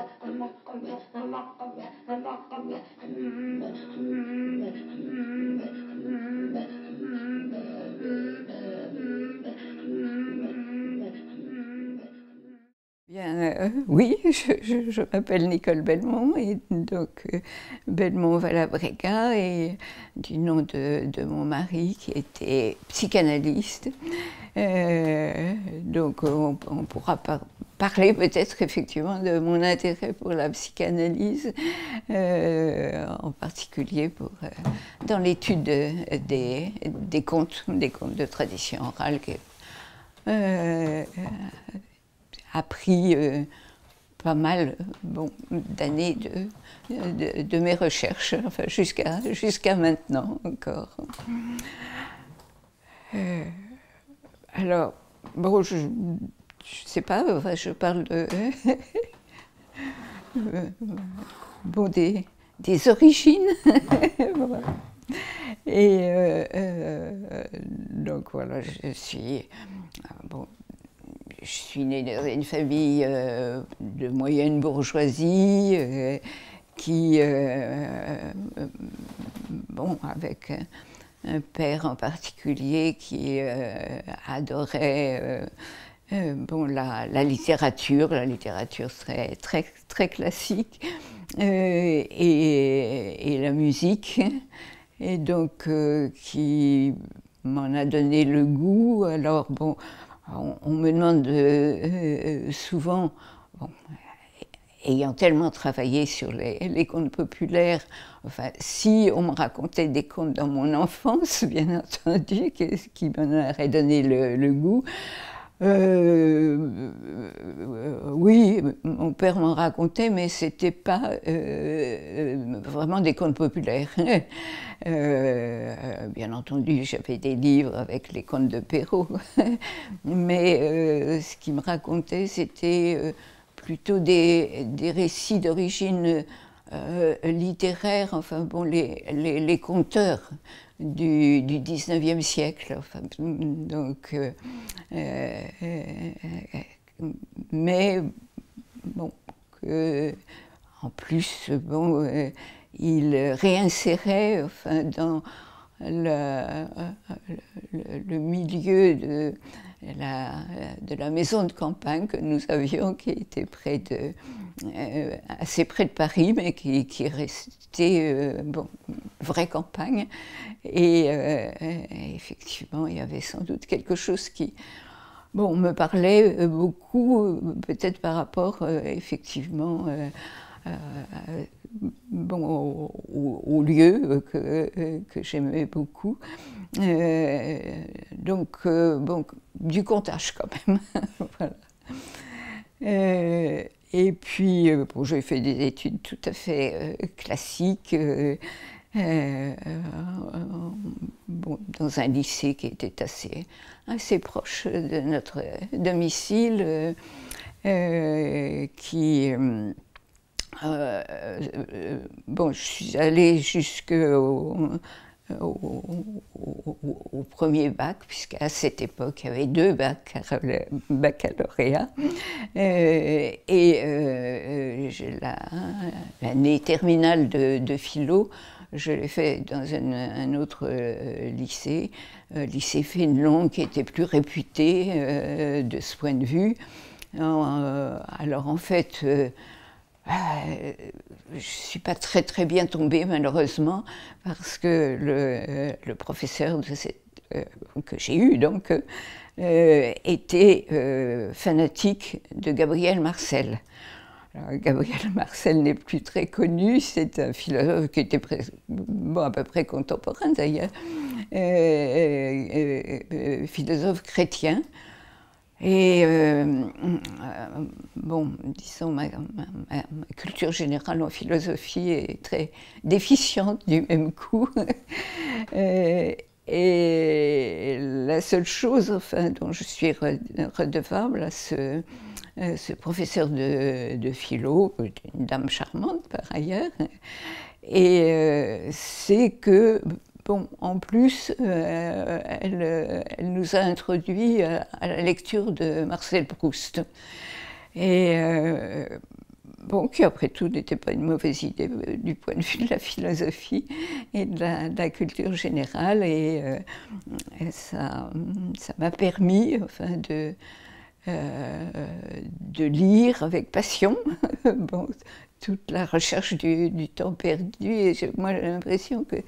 Bien, oui, je m'appelle Nicole Belmont, et donc Belmont-Valabrega, et du nom de mon mari qui était psychanalyste. Donc on pourra parler peut-être effectivement de mon intérêt pour la psychanalyse, en particulier dans l'étude des contes de tradition orale, appris pas mal d'années de mes recherches, enfin jusqu'à maintenant encore. Alors, bon, je sais pas, enfin, je parle bon, des origines. Voilà. Et donc voilà, je suis née dans une famille de moyenne bourgeoisie qui, avec un père en particulier qui adorait la littérature très classique, et la musique, et donc qui m'en a donné le goût. Alors bon, on me demande souvent, ayant tellement travaillé sur les contes populaires, enfin, si on me racontait des contes dans mon enfance, bien entendu, qui m'en aurait donné le goût. Oui, mon père m'en racontait, mais c'était pas vraiment des contes populaires. Bien entendu, j'avais des livres avec les contes de Perrault, mais ce qu'il me racontait, c'était plutôt des récits d'origine littéraire, enfin bon, les conteurs du 19e siècle. Enfin, donc, mais bon, en plus, bon, il réinsérait, enfin, dans le milieu de la maison de campagne que nous avions, qui était assez près de Paris, mais qui restait vraie campagne. Et effectivement, il y avait sans doute quelque chose qui me parlait beaucoup, peut-être par rapport effectivement au lieu que j'aimais beaucoup. Donc, du contage quand même. Voilà. Et puis, j'ai fait des études tout à fait classiques, dans un lycée qui était assez proche de notre domicile, je suis allée jusqu'au premier bac, puisqu'à cette époque, il y avait 2 baccalauréats. L'année terminale de philo, je l'ai fait dans un autre lycée, lycée Fénelon, qui était plus réputé de ce point de vue. Alors en fait, je ne suis pas très bien tombée, malheureusement, parce que le professeur que j'ai eu, donc, était fanatique de Gabriel Marcel. Alors, Gabriel Marcel n'est plus très connu, c'est un philosophe qui était à peu près contemporain d'ailleurs, philosophe chrétien. Et disons, ma culture générale en philosophie est très déficiente du même coup. Et la seule chose, enfin, dont je suis redevable à ce professeur de philo, une dame charmante par ailleurs, et c'est que, en plus, elle nous a introduits à la lecture de Marcel Proust. Et bon, qui après tout n'était pas une mauvaise idée du point de vue de la philosophie et de la culture générale, et ça m'a permis, enfin, de lire avec passion bon, toute la recherche du temps perdu, et moi j'ai l'impression que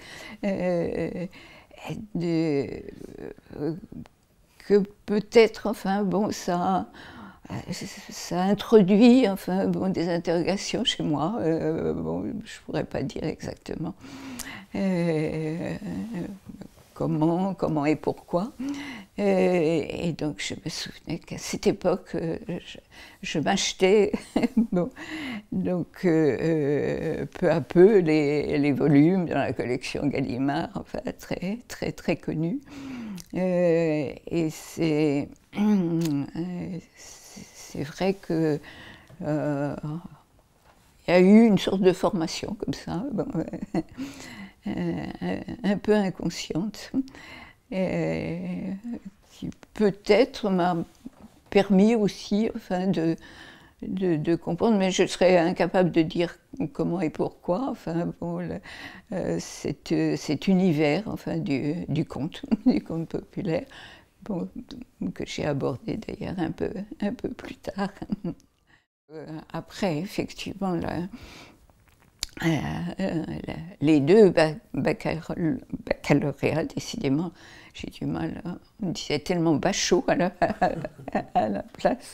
peut-être, enfin bon, ça introduit, enfin bon, des interrogations chez moi, bon, je ne pourrais pas dire exactement comment et pourquoi. Et donc je me souvenais qu'à cette époque, je m'achetais bon, donc peu à peu les volumes dans la collection Gallimard, enfin très connus. Et c'est vrai que il y a eu une sorte de formation comme ça, bon, un peu inconsciente, qui peut-être m'a permis aussi, enfin, de comprendre, mais je serais incapable de dire comment et pourquoi, enfin, bon, cet univers, enfin, du conte, du conte populaire, bon, que j'ai abordé d'ailleurs un peu plus tard. Après, effectivement, les deux baccalauréats, décidément, j'ai du mal, on disait tellement bachot à la place.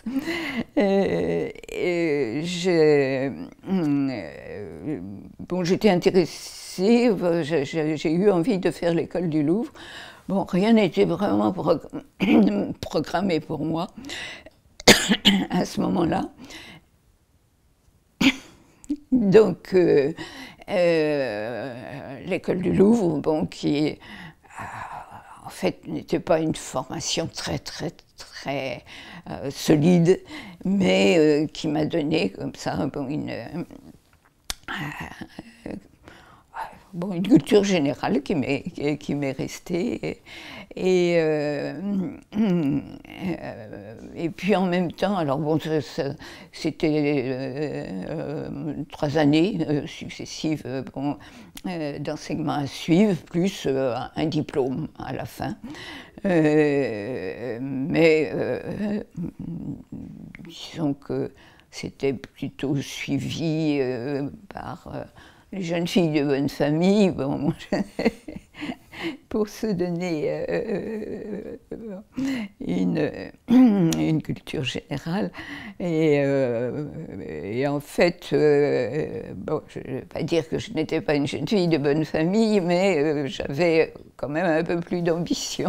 Bon, j'étais intéressée, j'ai eu envie de faire l'école du Louvre. Bon, rien n'était vraiment programmé pour moi à ce moment-là. Donc, l'école du Louvre, bon, qui en fait n'était pas une formation très solide, mais qui m'a donné comme ça bon, une culture générale qui m'est restée. Et puis en même temps, alors bon, c'était 3 années successives bon, d'enseignement à suivre, plus un diplôme à la fin. Mais disons que c'était plutôt suivi par les jeunes filles de bonne famille, bon, pour se donner une culture générale. Et en fait, bon, je ne vais pas dire que je n'étais pas une jeune fille de bonne famille, mais j'avais quand même un peu plus d'ambition,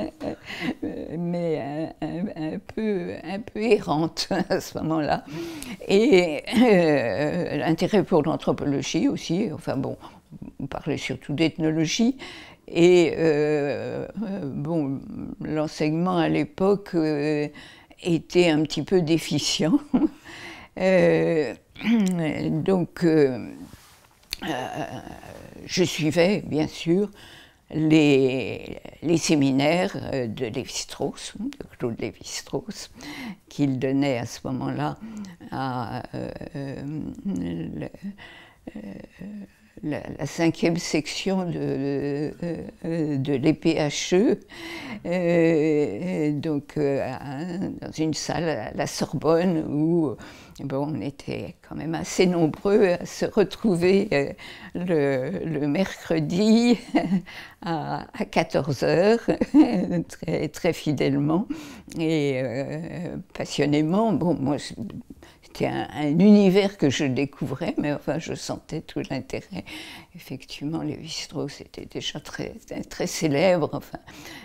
mais un peu errante à ce moment-là. Et l'intérêt pour l'anthropologie aussi, enfin bon, on parlait surtout d'ethnologie, et bon, l'enseignement à l'époque était un petit peu déficient. Donc, je suivais, bien sûr, les séminaires de Lévi-Strauss, de Claude Lévi-Strauss, qu'il donnait à ce moment-là à la 5e section de l'EPHE, donc dans une salle à la Sorbonne où bon, on était quand même assez nombreux à se retrouver le mercredi à 14 h, très fidèlement et passionnément. Bon, moi, c'était un univers que je découvrais, mais enfin, je sentais tout l'intérêt. Effectivement, Lévi-Strauss était déjà très célèbre, enfin,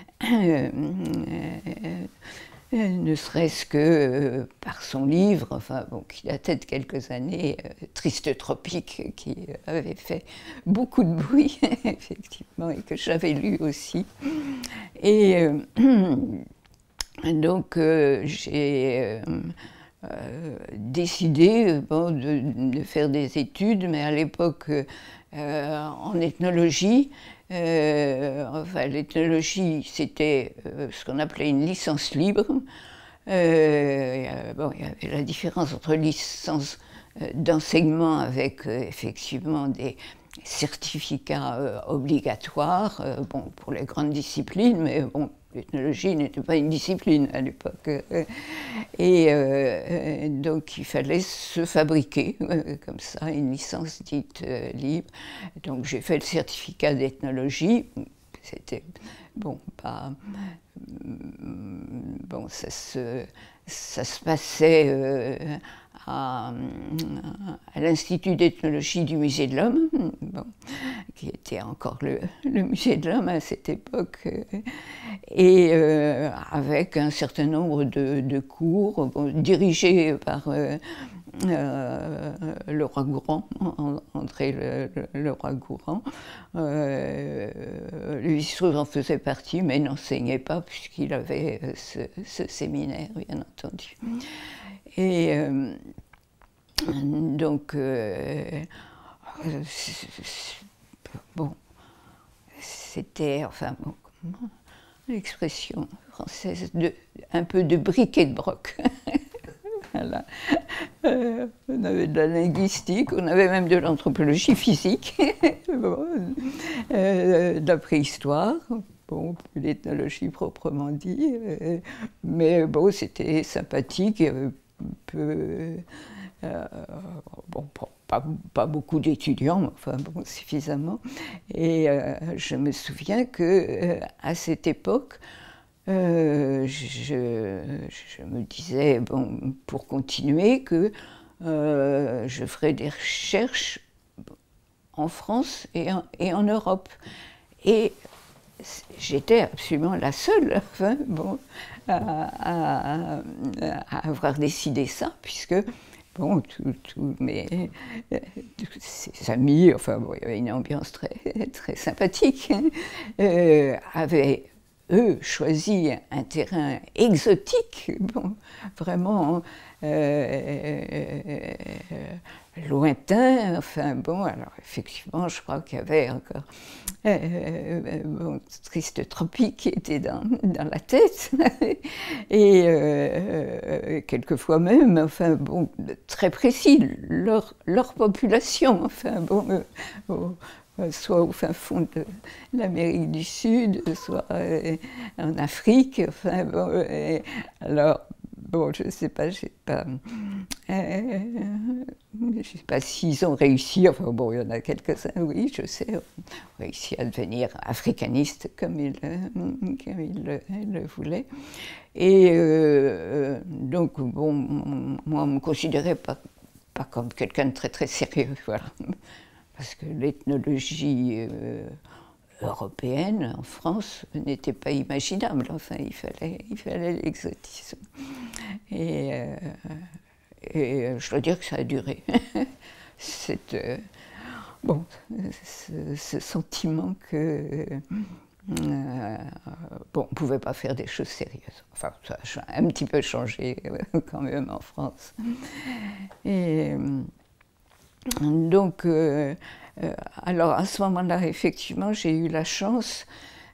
ne serait-ce que par son livre, enfin, bon, qui datait de quelques années, Triste Tropique, qui avait fait beaucoup de bruit, effectivement, et que j'avais lu aussi. Et donc, j'ai décidé bon, de faire des études, mais à l'époque en ethnologie. Enfin, l'ethnologie, c'était ce qu'on appelait une licence libre. Bon, il y avait la différence entre licence d'enseignement avec effectivement des certificats obligatoires, bon, pour les grandes disciplines, mais bon, l'ethnologie n'était pas une discipline à l'époque. Et donc il fallait se fabriquer comme ça une licence dite libre. Donc j'ai fait le certificat d'ethnologie. C'était bon, pas bon, ça se passait à l'Institut d'ethnologie du Musée de l'Homme, bon, qui était encore le Musée de l'Homme à cette époque, et avec un certain nombre de cours bon, dirigés par le roi Gourand, André le roi Gourand. Lui-même en faisait partie, mais n'enseignait pas puisqu'il avait ce séminaire, bien entendu. Et donc, bon, c'était, enfin, bon, l'expression française, un peu de bric et de broc. Voilà. On avait de la linguistique, on avait même de l'anthropologie physique, bon, de la préhistoire, bon, l'ethnologie proprement dit, mais bon, c'était sympathique, il y avait peu, bon, pas beaucoup d'étudiants, mais enfin bon, suffisamment. Et je me souviens que à cette époque, je me disais, bon, pour continuer, que je ferais des recherches en France et en Europe. Et j'étais absolument la seule, enfin, bon, à avoir décidé ça, puisque bon, tous ses amis, enfin bon, il y avait une ambiance très sympathique, hein, avaient eux choisi un terrain exotique, bon, vraiment lointain, enfin bon, alors effectivement je crois qu'il y avait encore bon, Triste Tropique qui était dans la tête, et quelquefois même, enfin bon, très précis, leur population, enfin bon, soit au fin fond de l'Amérique du Sud, soit en Afrique, enfin bon, alors, bon, je ne sais pas, je sais pas s'ils ont réussi, enfin bon, il y en a quelques-uns, oui, je sais, ont réussi à devenir africanistes comme ils le voulaient. Et donc, bon, moi, on ne me considérait pas comme quelqu'un de très sérieux, voilà. Parce que l'ethnologie européenne, en France, n'était pas imaginable. Enfin, il fallait l'exotisme. Et je dois dire que ça a duré. Bon, ce sentiment que bon, on ne pouvait pas faire des choses sérieuses. Enfin, ça a un petit peu changé quand même en France. Et donc, alors à ce moment-là, effectivement, j'ai eu la chance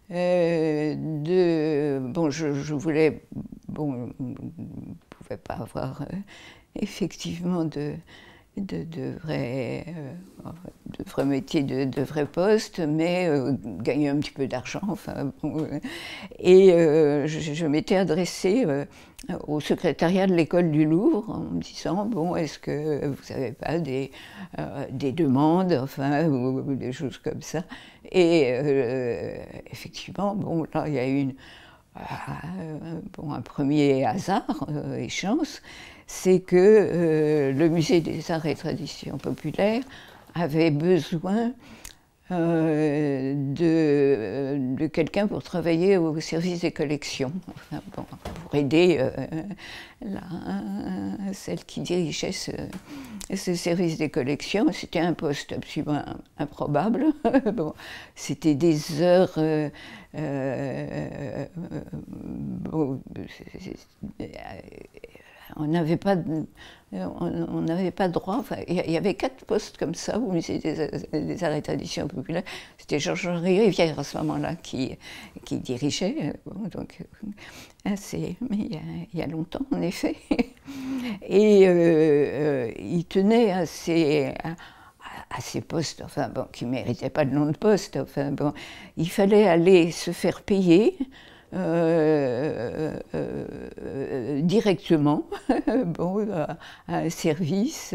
bon, je voulais, bon, je ne pouvais pas avoir effectivement de vrais métiers, de vrais postes, mais gagner un petit peu d'argent, enfin, bon, et je m'étais adressée au secrétariat de l'école du Louvre en me disant, bon, est-ce que vous n'avez pas des demandes, enfin, ou des choses comme ça. Et effectivement, bon, là, il y a eu bon, un premier hasard et chance, c'est que le Musée des Arts et Traditions Populaires avait besoin de quelqu'un pour travailler au service des collections, enfin, bon, pour aider celle qui dirigeait ce service des collections. C'était un poste absolument improbable. Bon, c'était des heures bon, on n'avait pas droit, enfin, il y avait 4 postes comme ça au Musée des Arts et Traditions Populaires. C'était Georges-Henri Rivière à ce moment-là qui dirigeait, bon, donc mais il y a longtemps en effet. Et il tenait à ces postes, enfin bon, qui ne méritaient pas de nom de poste. Enfin bon, il fallait aller se faire payer directement bon, à un service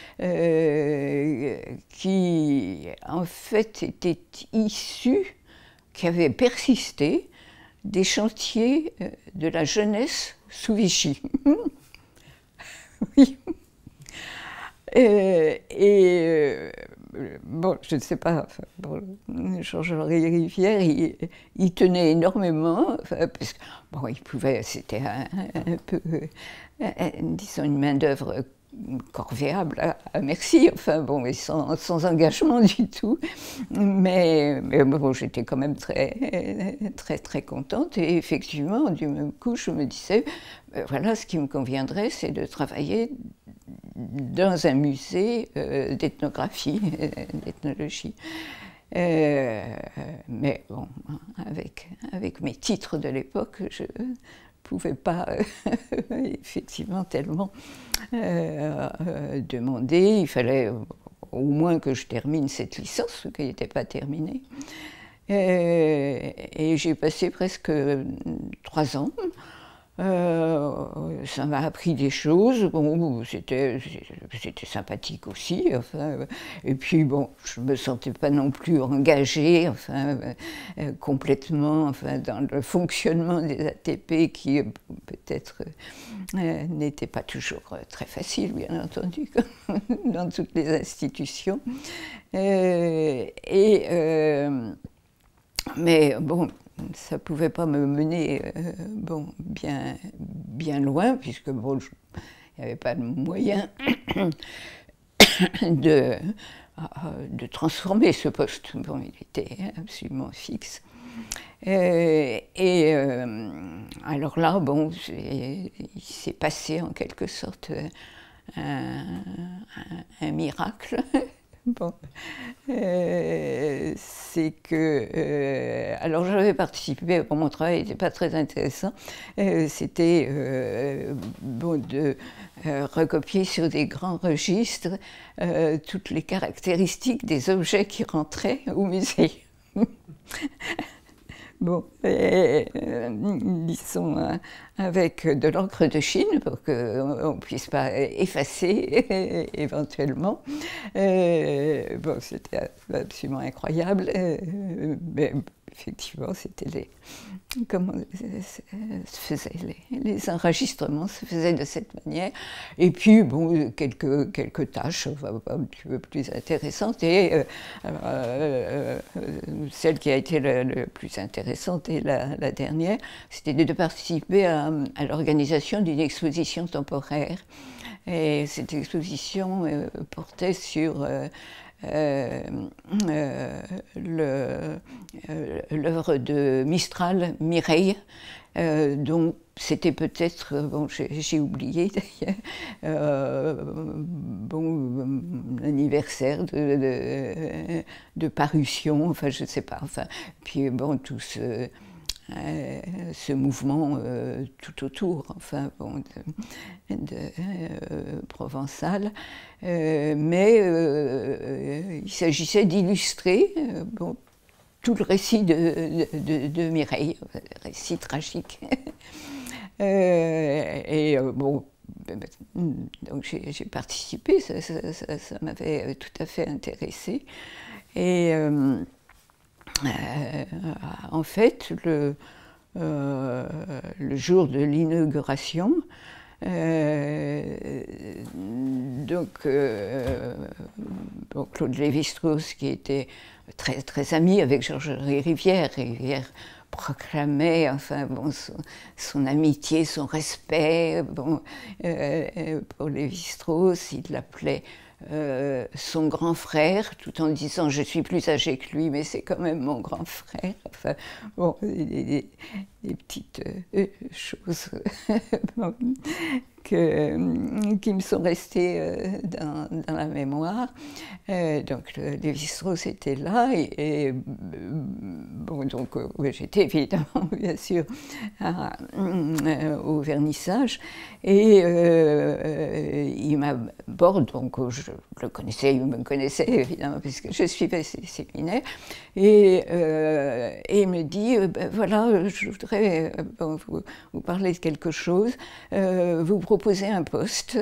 qui en fait était issu, qui avait persisté des chantiers de la jeunesse sous Vichy. Oui. Bon, je ne sais pas, enfin, bon, Georges-Henri Rivière, il tenait énormément, enfin, parce que, bon, il pouvait, c'était un peu, disons, une main-d'œuvre corvéable à merci, enfin bon, mais sans engagement du tout. Mais bon, j'étais quand même très contente. Et effectivement, du même coup, je me disais, voilà, ce qui me conviendrait, c'est de travailler dans un musée d'ethnographie, d'ethnologie. Mais bon, avec mes titres de l'époque, je ne pouvais pas effectivement tellement demander. Il fallait au moins que je termine cette licence, qui n'était pas terminée. Et j'ai passé presque 3 ans. Ça m'a appris des choses, bon, c'était sympathique aussi, enfin, et puis bon, je me sentais pas non plus engagée, enfin, complètement, enfin, dans le fonctionnement des ATP qui peut-être n'était pas toujours très facile, bien entendu, dans toutes les institutions. Mais bon, ça ne pouvait pas me mener bon, bien loin, puisque bon, il n'y avait pas de moyen de transformer ce poste. Bon, il était absolument fixe. Alors là, bon, il s'est passé en quelque sorte un miracle. Bon, c'est que, alors j'avais participé, bon, mon travail n'était pas très intéressant, c'était bon, de recopier sur des grands registres toutes les caractéristiques des objets qui rentraient au musée. Bon, ils sont avec de l'encre de Chine pour qu'on ne puisse pas effacer éventuellement. Bon, c'était absolument incroyable, mais effectivement, c'était comment se faisaient les enregistrements se faisaient de cette manière. Et puis, bon, quelques tâches un petit peu plus intéressantes. Et celle qui a été la plus intéressante et la dernière, c'était de participer à l'organisation d'une exposition temporaire. Et cette exposition portait sur l'œuvre de Mistral, Mireille, dont c'était peut-être, bon, j'ai oublié d'ailleurs, bon, l'anniversaire de parution, enfin je ne sais pas, enfin, puis bon, tout ce mouvement tout autour, enfin, bon, de Provençal, mais il s'agissait d'illustrer bon, tout le récit de Mireille, récit tragique. Bon, donc j'ai participé, ça m'avait tout à fait intéressée. Et en fait, le jour de l'inauguration, donc Claude Lévi-Strauss, qui était très ami avec Georges-Henri Rivière, proclamait enfin, bon, son amitié, son respect bon, pour Lévi-Strauss. Il l'appelait son grand frère, tout en disant je suis plus âgé que lui, mais c'est quand même mon grand frère. Enfin, bon, des petites choses bon, qui me sont restées dans la mémoire. Donc Lévi-Strauss était là et bon, donc oui, j'étais évidemment, bien sûr, au vernissage. Et il m'aborde, donc je le connaissais, il me connaissait évidemment, puisque je suivais ses séminaires. Et il me dit, ben, voilà, je voudrais bon, vous parler de quelque chose, vous proposer un poste.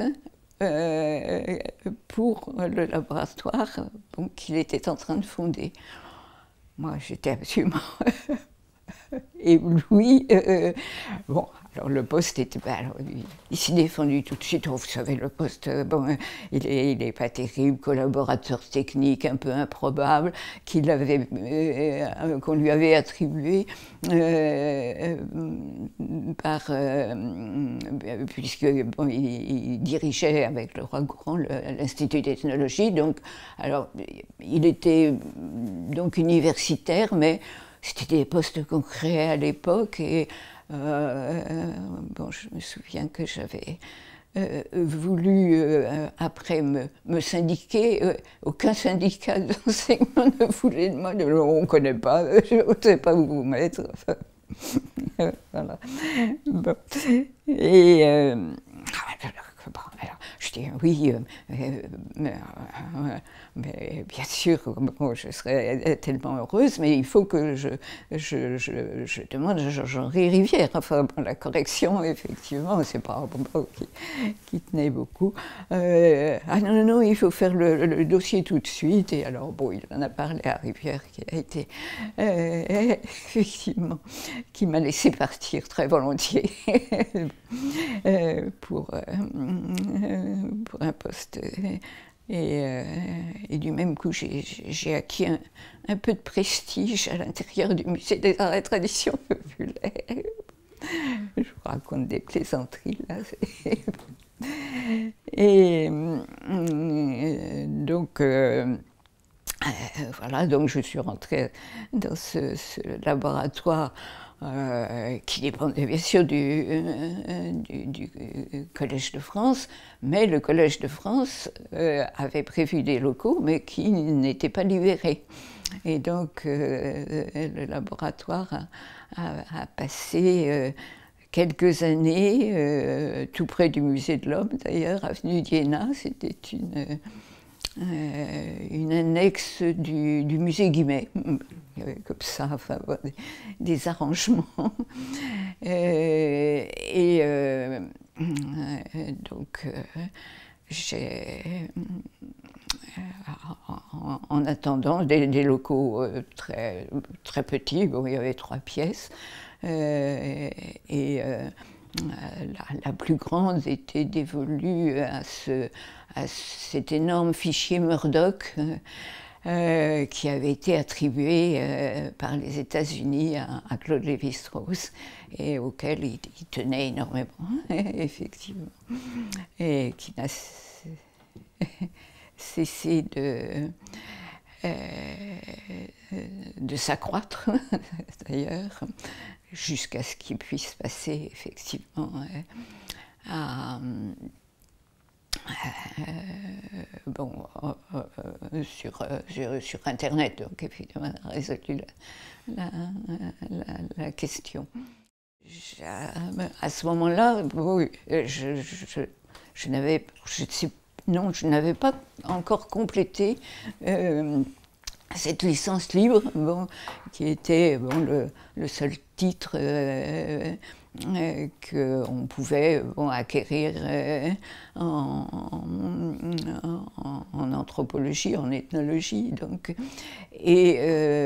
Pour le laboratoire qu'il était en train de fonder. Moi, j'étais absolument éblouie. Bon, alors le poste était... Ben, alors, il s'est défendu tout de suite. Oh, vous savez, le poste, bon, il est pas terrible, collaborateur technique un peu improbable, qu'on lui avait attribué puisque bon, il dirigeait avec le roi Gourand l'Institut d'ethnologie. Donc, alors, il était donc universitaire, mais c'était des postes qu'on créait à l'époque. Et bon, je me souviens que j'avais voulu, après, me syndiquer. Aucun syndicat d'enseignement ne voulait de moi. On ne connaît pas, je ne sais pas où vous mettre. Enfin, voilà. Bon. Et bon, alors, je dis oui, mais bien sûr, bon, je serais tellement heureuse, mais il faut que je demande à Jean-Henri Rivière. Enfin, bon, la correction, effectivement, c'est pas un propos qui tenait beaucoup. Ah non, non, il faut faire le dossier tout de suite. Et alors, bon, il en a parlé à Rivière, qui a été, effectivement, qui m'a laissé partir très volontiers pour un poste. Et du même coup, j'ai acquis un peu de prestige à l'intérieur du Musée des Arts et Traditions populaires. Je vous raconte des plaisanteries, là. Et donc, voilà, donc je suis rentrée dans ce laboratoire qui dépendait bien sûr du Collège de France, mais le Collège de France avait prévu des locaux, mais qui n'étaient pas libérés. Et donc le laboratoire a passé quelques années, tout près du Musée de l'Homme d'ailleurs, avenue d'Iéna. C'était une annexe du musée Guimet. Il y avait comme ça, enfin, bon, des arrangements. Donc, en attendant des locaux très, très petits, bon, il y avait 3 pièces, la plus grande était dévolue à cet énorme fichier Murdoch qui avait été attribué par les États-Unis à Claude Lévi-Strauss et auquel il tenait énormément, effectivement, et qui n'a cessé de s'accroître, d'ailleurs, jusqu'à ce qu'il puisse passer, effectivement, bon, sur Internet, donc évidemment, on a résolu la question. À ce moment-là, oui, je n'avais pas encore complété cette licence libre, bon, qui était bon, le seul titre qu'on pouvait bon, acquérir en anthropologie, en ethnologie. Donc. Et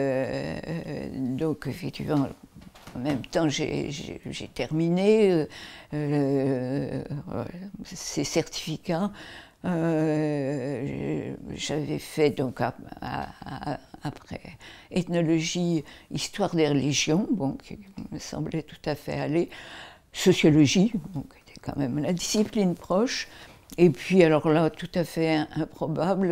donc, effectivement, en même temps, j'ai terminé ces certificats. J'avais fait donc après ethnologie, histoire des religions, bon, qui me semblait tout à fait aller, sociologie, donc qui était quand même la discipline proche, et puis alors là, tout à fait improbable,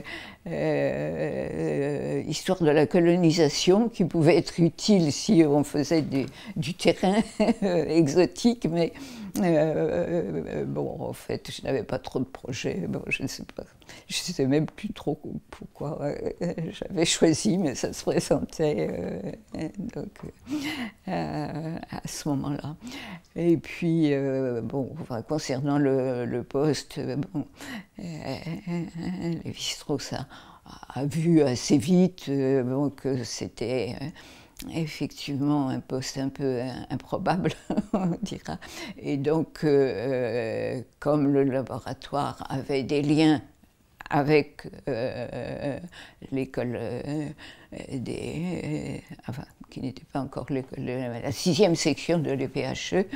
histoire de la colonisation, qui pouvait être utile si on faisait du terrain exotique, mais Bon, en fait, je n'avais pas trop de projets. Bon, je ne sais pas. Je ne sais même plus trop pourquoi j'avais choisi, mais ça se présentait à ce moment-là. Et puis, bon, enfin, concernant le poste, bon, Lévi-Strauss a vu assez vite bon, que c'était effectivement un poste un peu improbable, on dira. Et donc, comme le laboratoire avait des liens avec l'école enfin, qui n'était pas encore l'école, la 6e section de l'EPHE,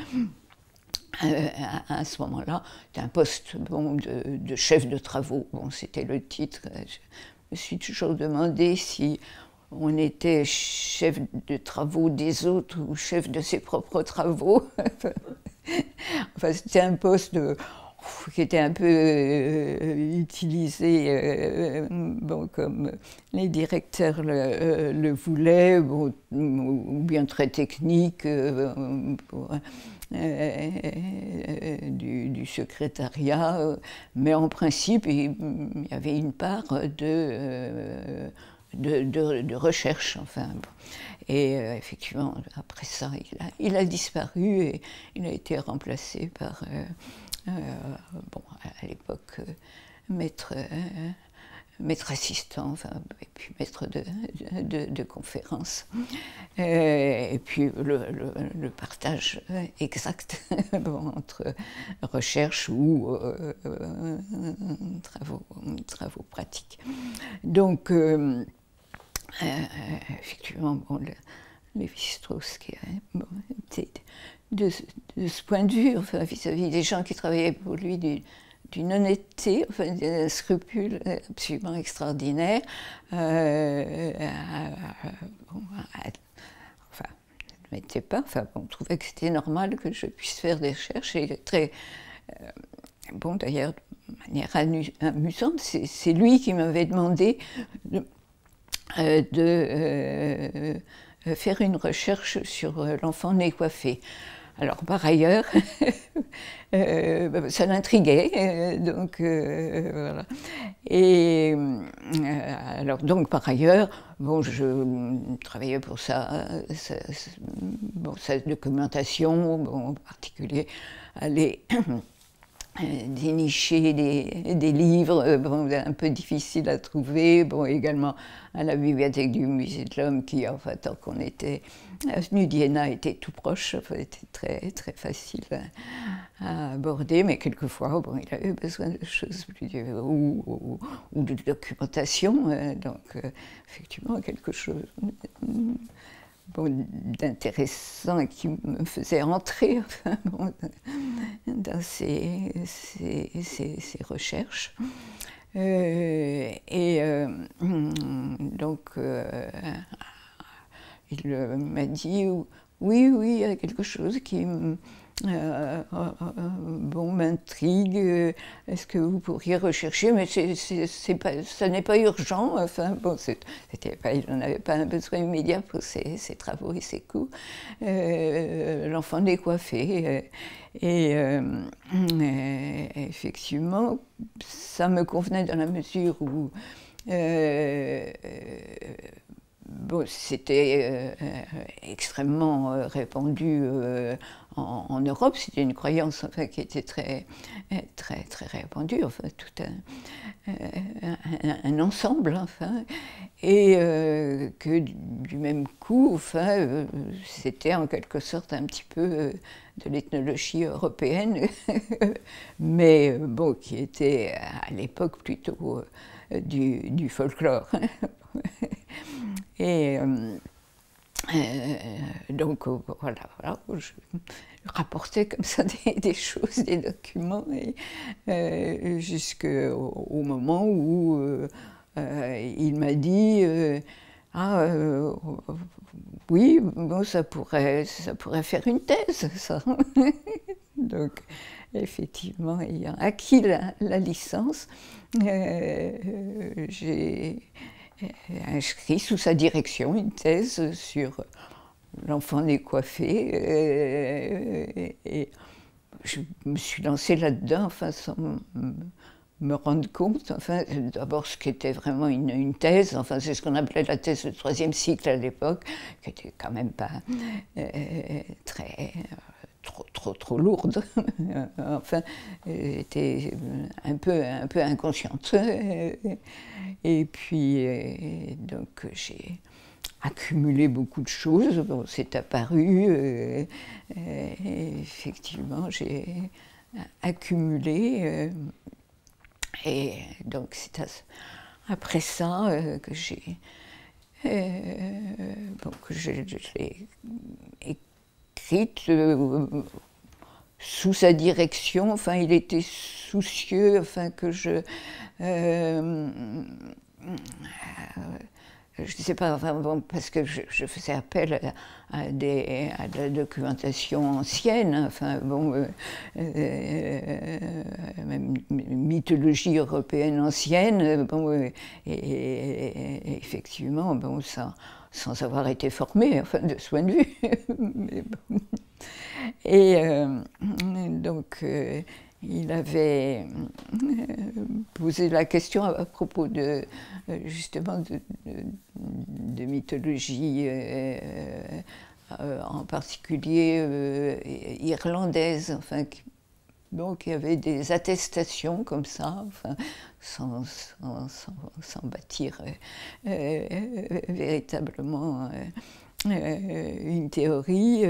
à ce moment-là, c'était un poste bon, de chef de travaux. Bon, c'était le titre. Je me suis toujours demandé si on était chef de travaux des autres ou chef de ses propres travaux. Enfin, c'était un poste qui était un peu utilisé bon, comme les directeurs le voulaient, bon, ou bien très technique pour, du secrétariat, mais en principe il y avait une part de recherche, enfin. Bon. Et effectivement, après ça, il a disparu et il a été remplacé par, bon, à l'époque, maître assistant, enfin, et puis maître de conférence. Et puis le partage exact bon, entre recherche ou travaux pratiques. Donc, effectivement, bon, Lévi-Strauss qui bon, était de ce point de vue, enfin, vis-à-vis des gens qui travaillaient pour lui, d'une honnêteté, enfin, d'un scrupule absolument extraordinaire. Bon, enfin, ne m'était pas, enfin, on trouvait que c'était normal que je puisse faire des recherches. Et très, bon, d'ailleurs, de manière amusante, c'est lui qui m'avait demandé de faire une recherche sur l'enfant né coiffé. Alors, par ailleurs, ça l'intriguait, donc voilà. Et alors, donc, par ailleurs, bon, je travaillais pour bon, sa documentation, bon, en particulier, aller dénicher des livres bon, un peu difficiles à trouver, bon, également à la bibliothèque du Musée de l'Homme qui, enfin, tant qu'on était avenue d'Iéna, était tout proche, enfin, était très, très facile à aborder, mais quelquefois, bon, il avait besoin de choses plus ou de documentation, donc effectivement quelque chose bon, d'intéressant qui me faisait entrer enfin, bon, dans ces recherches. Donc, il m'a dit oui, oui, il y a quelque chose qui bon, m'intrigue, est-ce que vous pourriez rechercher, mais ça n'est pas urgent, enfin, bon, il n'en avait pas un besoin immédiat pour ses travaux et ses cours. L'enfant décoiffé, effectivement, ça me convenait dans la mesure où bon, c'était extrêmement répandu en Europe. C'était une croyance enfin, qui était très, très, très répandue, enfin, tout un ensemble, enfin, et que du même coup, enfin, c'était en quelque sorte un petit peu de l'ethnologie européenne, mais bon, qui était à l'époque plutôt du folklore. Et donc voilà, je rapportais comme ça des choses, des documents, jusqu'au moment où il m'a dit oui, bon, ça pourrait faire une thèse, ça. Donc, effectivement, ayant acquis la licence, j'ai inscrit sous sa direction une thèse sur l'enfant décoiffé. Et je me suis lancée là-dedans, enfin, sans me rendre compte, enfin, d'abord ce qui était vraiment une thèse, enfin, c'est ce qu'on appelait la thèse de 3e cycle à l'époque, qui était quand même pas très... trop lourde, enfin, était un peu inconsciente. Et puis, donc, j'ai accumulé beaucoup de choses. Bon, c'est apparu, effectivement, j'ai accumulé. Et donc, c'est après ça que j'ai écrite sous sa direction. Enfin, il était soucieux, enfin, que je ne sais pas, enfin, bon, parce que je faisais appel à de la documentation ancienne, enfin, bon, même mythologie européenne ancienne, bon, et effectivement, bon, ça, sans avoir été formé, enfin, de ce point de vue. Mais bon. Et donc, il avait posé la question à propos de, justement, de mythologie, en particulier irlandaise, enfin, donc il y avait des attestations comme ça, enfin, sans bâtir véritablement une théorie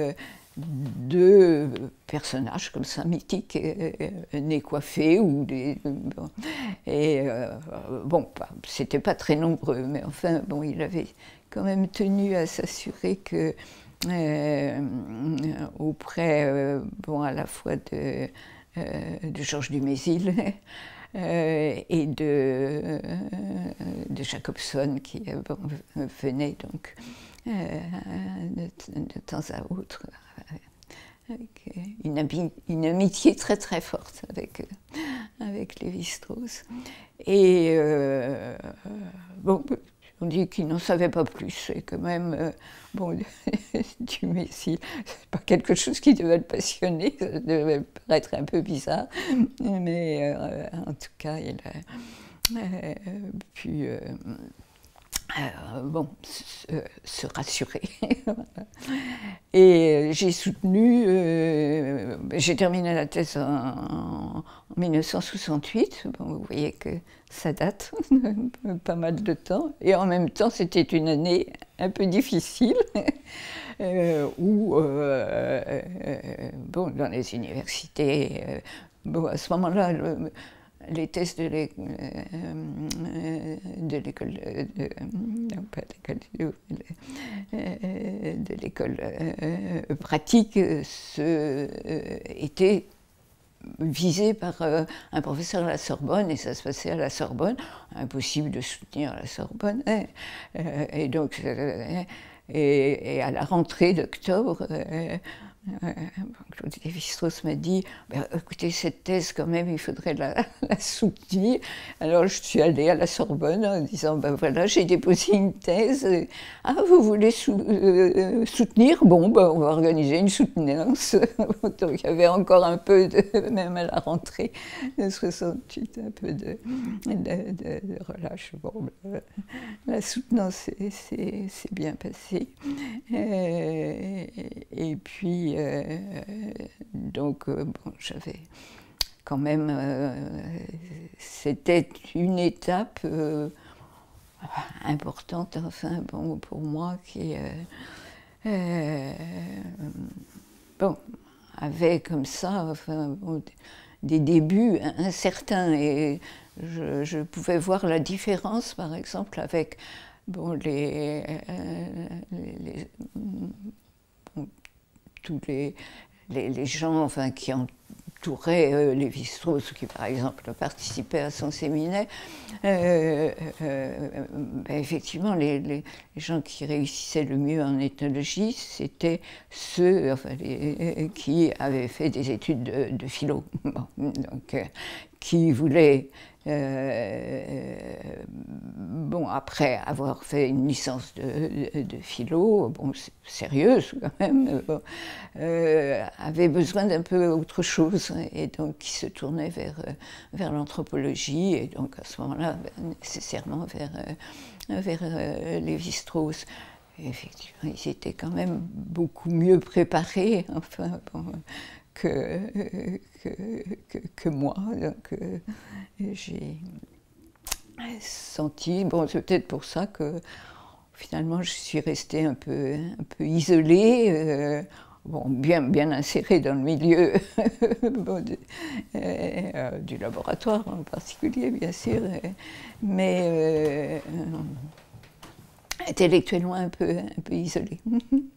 de personnages comme ça, mythiques, nez coiffés, ou des... Bon, et bon, c'était pas très nombreux, mais enfin, bon, il avait quand même tenu à s'assurer que, auprès, bon, à la fois de Georges Dumézil et de Jacobson, qui bon, venait donc de temps à autre, avec une amitié très très forte avec Lévi-Strauss. Et bon, on dit qu'il n'en savait pas plus, et quand même, bon, Dumézil, c'est pas quelque chose qui devait le passionner, ça devait paraître un peu bizarre, mais en tout cas, il a pu bon, se rassurer. Et j'ai soutenu, j'ai terminé la thèse en 1968, bon, vous voyez que ça date, pas mal de temps, et en même temps c'était une année un peu difficile, où, bon, dans les universités, bon, à ce moment-là, les thèses de l'école pratique étaient visées par un professeur à la Sorbonne, et ça se passait à la Sorbonne, impossible de soutenir à la Sorbonne, et donc, et à la rentrée d'octobre, Claude Lévi-Strauss m'a dit écoutez, cette thèse, quand même, il faudrait la soutenir. Alors, je suis allée à la Sorbonne en disant voilà, j'ai déposé une thèse. Ah, vous voulez soutenir? Bon, on va organiser une soutenance. Donc, il y avait encore un peu, même à la rentrée de 68, un peu de relâche. Bon, la soutenance s'est bien passée. Et puis, donc, bon, j'avais quand même, c'était une étape importante, enfin, bon, pour moi, qui, bon, avait comme ça, enfin, bon, des débuts incertains, et je pouvais voir la différence, par exemple, avec, bon, tous les gens, enfin, qui entouraient Lévi-Strauss, qui par exemple participaient à son séminaire, effectivement, les gens qui réussissaient le mieux en ethnologie, c'était ceux, enfin, qui avaient fait des études de philo, bon, donc, qui voulaient Bon, après avoir fait une licence de philo, bon, sérieuse quand même, bon, avait besoin d'un peu autre chose, et donc il se tournait vers l'anthropologie, et donc à ce moment-là, nécessairement vers Lévi-Strauss. Et effectivement, ils étaient quand même beaucoup mieux préparés, enfin, bon, que moi. Donc j'ai senti, bon, c'est peut-être pour ça que finalement je suis restée un peu isolée, bon, bien insérée dans le milieu bon, du laboratoire en particulier, bien sûr, mais intellectuellement un peu isolée.